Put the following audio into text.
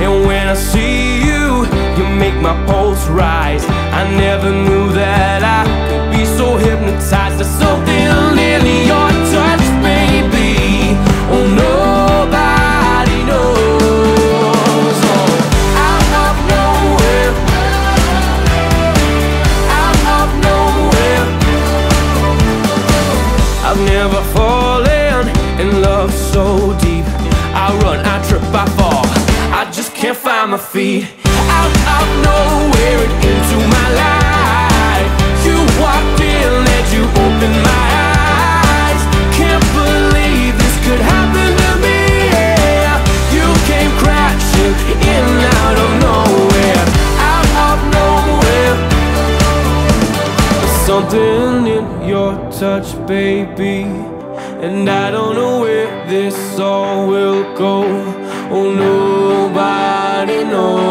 And when I see you, you make my pulse rise. I never knew that I could be so hypnotized. There's something in your touch, baby. Oh, nobody knows. Oh, out of nowhere, out of nowhere. I've never fallen in love so deep. I run, I trip, I fall, I just can't find my feet. Out of nowhere and into my life, you walked in and you opened my eyes. Can't believe this could happen to me, yeah. You came crashing in out of nowhere, out of nowhere. There's something in your touch, baby, and I don't know where this all will go. Oh, nobody knows.